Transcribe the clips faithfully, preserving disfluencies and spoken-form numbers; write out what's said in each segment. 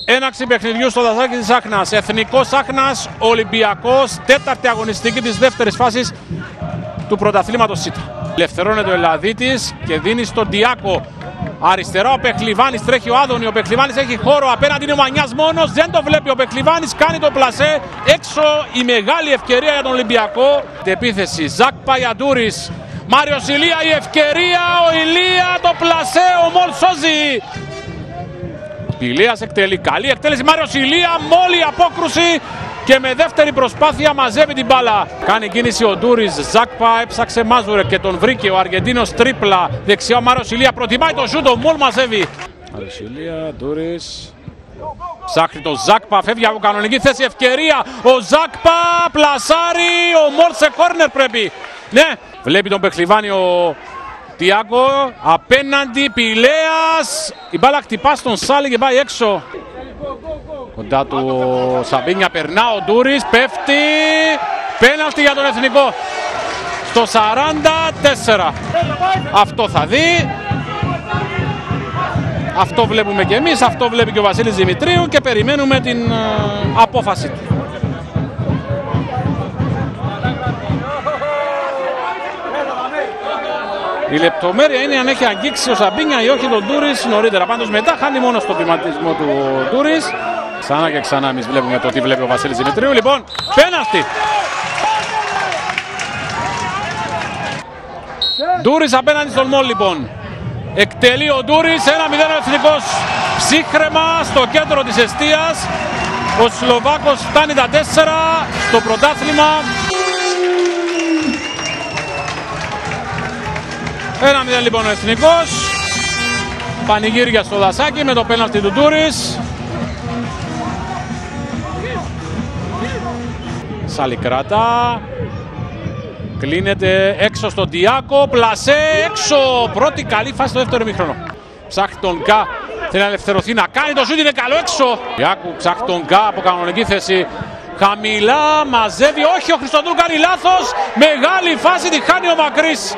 Έναξη παιχνιδιού στο δασάκι της Άχνας. Εθνικός Άχνας, Ολυμπιακός, τέταρτη αγωνιστική της δεύτερης φάσης του πρωταθλήματος ΣΥΤΑ. Ελευθερώνεται ο Ελλαδίτης και δίνει στον Διάκο. Αριστερά ο Πεχλιβάνης, τρέχει ο Άδωνη. Ο Πεχλιβάνης έχει χώρο, απέναντι είναι ο Μανιάς μόνος. Δεν το βλέπει ο Πεχλιβάνης, κάνει το πλασέ. Έξω η μεγάλη ευκαιρία για τον Ολυμπιακό. Επίθεση, Ζακ Παγιαντούρης. Μάριος Ηλία, η ευκαιρία, ο Ηλία, το πλασέ, ο Μολ σώζει. Ηλίας εκτελεί, καλή εκτέλεση, Μάριος Ηλία, μόλι απόκρουση και με δεύτερη προσπάθεια μαζεύει την μπάλα. Κάνει κίνηση ο Ντούρις, Ζάκπα έψαξε Μάζουρε και τον βρήκε ο Αργεντίνος τρίπλα. Δεξιά ο Μάριος Ηλία, προτιμάει το σούτ, ο Μολ μαζεύει. Μάριος Ηλία, Ντούρις, ψάχνει το Ζάκπα, φεύγει από κανονική θέση, ευκαιρία, ο Ζάκπα πλασάρει, ο Μολ σε κόρνερ πρέπει. Ναι, βλέπει τον Πεχλιβάνη ο Τιάκο, απέναντι Πηλέας, η μπάλα χτυπά στον Σάλι και πάει έξω. Κοντά του ο Σαμπίνια, περνά ο Ντούρις, πέφτει, πέναλτι για τον Εθνικό. Στο σαράντα τέσσερα. Αυτό θα δει. Αυτό βλέπουμε και εμείς, αυτό βλέπει και ο Βασίλης Δημητρίου και περιμένουμε την uh, απόφαση του. Η λεπτομέρεια είναι αν έχει αγγίξει ο Σαμπίνια ή όχι τον Ντούρις νωρίτερα. Πάντως μετά χάνει μόνο στο βηματισμό του Ντούρις. Ξανά και ξανά εμείς βλέπουμε το τι βλέπει ο Βασίλης Δημητρίου. Λοιπόν, πέναλτι. Ντούρις απέναντι στον Μολ λοιπόν. Εκτελεί ο Ντούρις, ένα μηδέν ο Εθνικός. Ψύχρεμα στο κέντρο της εστίας. Ο Σλοβάκος φτάνει τα τέσσερα στο πρωτάθλημα. ένα μηδέν λοιπόν ο Εθνικός. Πανηγύρια στο δασάκι με το πέναλτι του Ντούρις. Σαλικράτα. Κλείνεται έξω στον Διάκο. Πλασέ έξω. Πρώτη καλή φάση στο δεύτερο ημίχρονο. Ψάχνει τον Γκά. Θέλει να ελευθερωθεί να κάνει το σούτ. Είναι καλό έξω. Διάκου ψάχνει τον Γκά από κανονική θέση. Χαμηλά μαζεύει. Όχι, ο Χριστοδούλου κάνει λάθος. Μεγάλη φάση τη χάνει ο Μακρύς.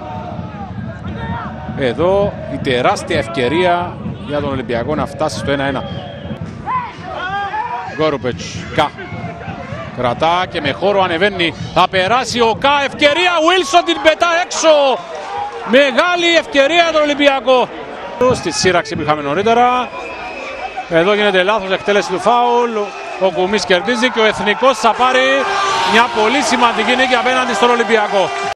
Εδώ η τεράστια ευκαιρία για τον Ολυμπιακό να φτάσει στο ένα ένα. Γκόρουπετς, Κα. Κρατά και με χώρο ανεβαίνει. Θα περάσει ο Κα. Ευκαιρία. Βίλσον την πετά έξω. Μεγάλη ευκαιρία για τον Ολυμπιακό. Στη σύραξη που είχαμε νωρίτερα. Εδώ γίνεται λάθος εκτέλεση του φάουλ. Ο Κουμής κερδίζει και ο Εθνικός θα πάρει μια πολύ σημαντική νίκη απέναντι στον Ολυμπιακό.